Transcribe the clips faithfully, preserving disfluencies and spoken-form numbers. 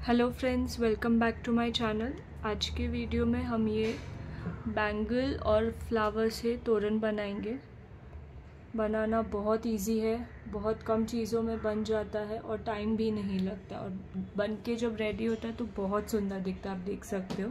Hello friends, welcome back to my channel. आज के video में हम ये बैंगल और फ्लावर से तोरण बनाएंगे। बनाना बहुत इजी है, बहुत कम चीज़ों में बन जाता है और टाइम भी नहीं लगता, और बन के जब रेडी होता है तो बहुत सुंदर दिखता है। आप देख सकते हो,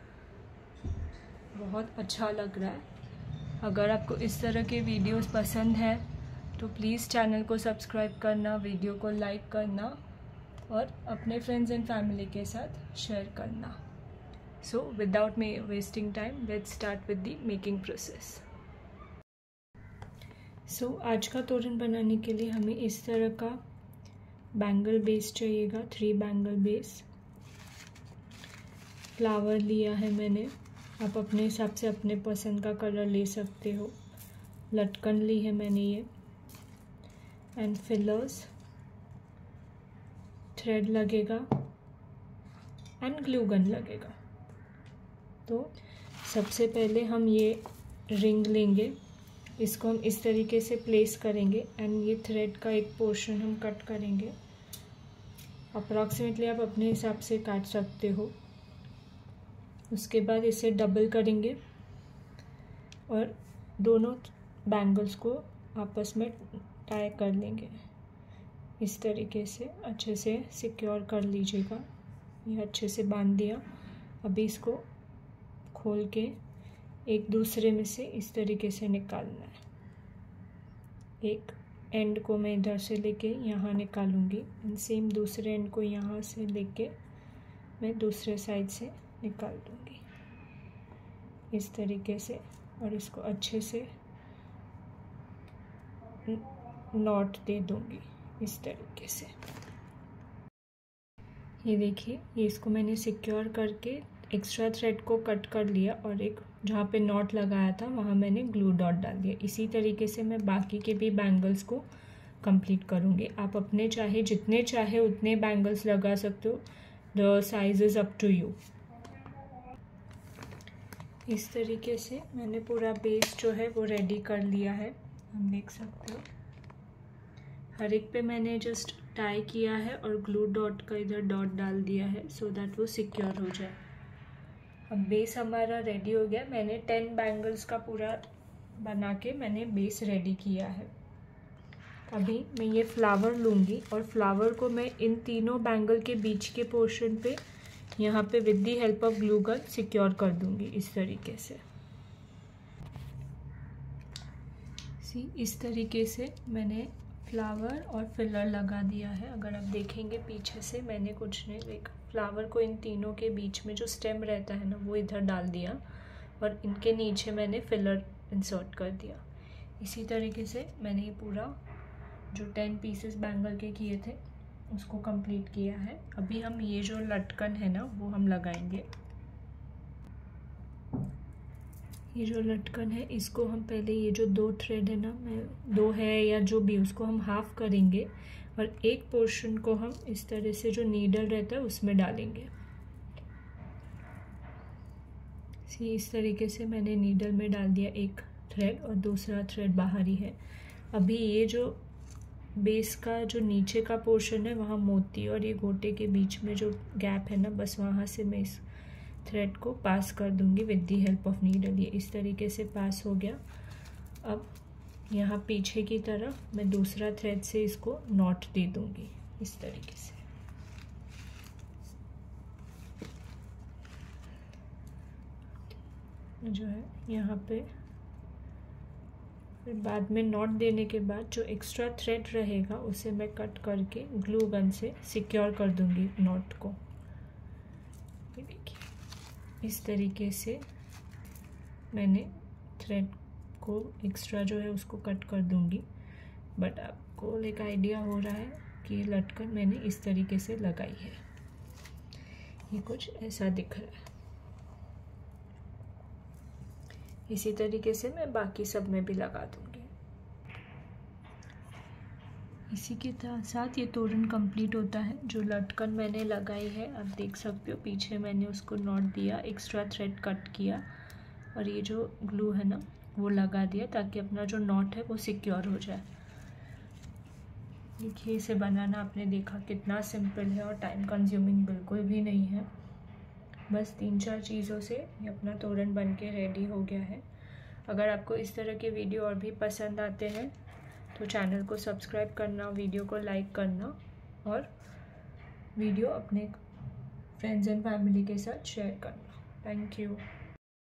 बहुत अच्छा लग रहा है। अगर आपको इस तरह के वीडियोस पसंद है तो प्लीज़ चैनल को सब्सक्राइब करना, वीडियो को लाइक करना और अपने फ्रेंड्स एंड फैमिली के साथ शेयर करना। So without me wasting time, let's start with the making process. So आज का तोरण बनाने के लिए हमें इस तरह का बैंगल बेस चाहिएगा, थ्री बैंगल बेस। फ्लावर लिया है मैंने, आप अपने हिसाब से अपने पसंद का कलर ले सकते हो। लटकन ली है मैंने ये, एंड फिलर्स, थ्रेड लगेगा एंड ग्लू गन लगेगा। तो सबसे पहले हम ये रिंग लेंगे, इसको हम इस तरीके से प्लेस करेंगे एंड ये थ्रेड का एक पोर्शन हम कट करेंगे। अप्रॉक्सीमेटली आप अपने हिसाब से काट सकते हो। उसके बाद इसे डबल करेंगे और दोनों बैंगल्स को आपस में टाई कर लेंगे। इस तरीके से अच्छे से सिक्योर कर लीजिएगा। ये अच्छे से बांध दिया। अभी इसको खोल के एक दूसरे में से इस तरीके से निकालना है। एक एंड को मैं इधर से लेके यहाँ निकालूंगी एंड सेम दूसरे एंड को यहाँ से लेके मैं दूसरे साइड से निकाल दूंगी इस तरीके से, और इसको अच्छे से नॉट दे दूंगी इस तरीके से। ये देखिए, ये इसको मैंने सिक्योर करके एक्स्ट्रा थ्रेड को कट कर लिया और एक जहाँ पे नॉट लगाया था वहाँ मैंने ग्लू डॉट डाल दिया। इसी तरीके से मैं बाकी के भी बैंगल्स को कंप्लीट करूँगी। आप अपने चाहे जितने चाहे उतने बैंगल्स लगा सकते हो। The size is up to you. इस तरीके से मैंने पूरा बेस जो है वो रेडी कर लिया है, हम देख सकते हो। हर एक पे मैंने जस्ट टाई किया है और ग्लू डॉट का इधर डॉट डाल दिया है सो दैट वो सिक्योर हो जाए। अब बेस हमारा रेडी हो गया। मैंने टेन बैंगल्स का पूरा बना के मैंने बेस रेडी किया है। अभी मैं ये फ्लावर लूँगी और फ्लावर को मैं इन तीनों बैंगल के बीच के पोर्शन पे यहाँ पे with the help of glue gun secure कर दूँगी इस तरीके से। सी इस तरीके से मैंने फ्लावर और फिलर लगा दिया है। अगर आप देखेंगे पीछे से मैंने कुछ नहीं देखा, फ्लावर को इन तीनों के बीच में जो स्टेम रहता है ना वो इधर डाल दिया और इनके नीचे मैंने फिलर इंसर्ट कर दिया। इसी तरीके से मैंने ये पूरा जो टेन पीसेस बैंगल के किए थे उसको कंप्लीट किया है। अभी हम ये जो लटकन है ना वो हम लगाएंगे। ये जो लटकन है इसको हम पहले, ये जो दो थ्रेड है ना, मैं दो है या जो भी, उसको हम हाफ करेंगे और एक पोर्शन को हम इस तरह से जो नीडल रहता है उसमें डालेंगे। सी इस तरीके से मैंने नीडल में डाल दिया एक थ्रेड और दूसरा थ्रेड बाहर ही है। अभी ये जो बेस का जो नीचे का पोर्शन है वहाँ मोती और ये गोटे के बीच में जो गैप है ना, बस वहाँ से मैं इस थ्रेड को पास कर दूंगी with the help of needle. ये इस तरीके से पास हो गया। अब यहाँ पीछे की तरफ मैं दूसरा थ्रेड से इसको नॉट दे दूंगी इस तरीके से। जो है यहाँ पे फिर बाद में नॉट देने के बाद जो एक्स्ट्रा थ्रेड रहेगा उसे मैं कट करके ग्लू गन से सिक्योर कर दूंगी नॉट को। ये देखिए, इस तरीके से मैंने थ्रेड को एक्स्ट्रा जो है उसको कट कर दूंगी। बट आपको एक आइडिया हो रहा है कि लटकन मैंने इस तरीके से लगाई है। ये कुछ ऐसा दिख रहा है। इसी तरीके से मैं बाकी सब में भी लगा दूंगी। इसी के साथ ये तोरण कंप्लीट होता है। जो लटकन मैंने लगाई है आप देख सकते हो, पीछे मैंने उसको नॉट दिया, एक्स्ट्रा थ्रेड कट किया और ये जो ग्लू है ना वो लगा दिया ताकि अपना जो नॉट है वो सिक्योर हो जाए। देखिए इसे बनाना आपने देखा कितना सिंपल है और टाइम कंज्यूमिंग बिल्कुल भी नहीं है। बस तीन चार चीज़ों से ये अपना तोरण बन के रेडी हो गया है। अगर आपको इस तरह के वीडियो और भी पसंद आते हैं तो चैनल को सब्सक्राइब करना, वीडियो को लाइक करना और वीडियो अपने फ्रेंड्स एंड फैमिली के साथ शेयर करना। Thank you.